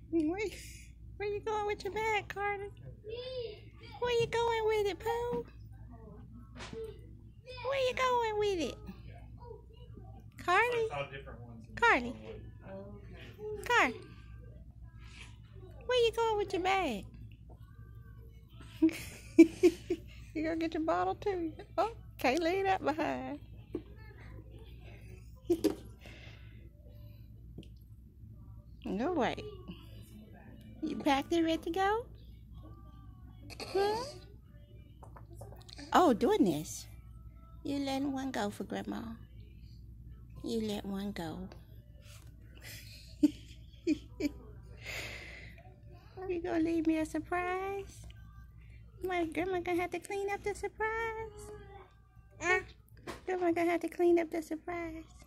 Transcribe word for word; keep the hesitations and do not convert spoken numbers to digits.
Where, where you going with your bag, Carter? Where you going with it, Pooh? Where you going with it? Carly? Carly? Carly? Where you going with your bag? You gonna get your bottle too? Oh, can't leave that behind. No way. You packed and ready to go? Huh? Oh, doing this. You letting one go for Grandma. You let one go. You gonna leave me a surprise? My Grandma gonna have to clean up the surprise. Ah, Grandma gonna have to clean up the surprise.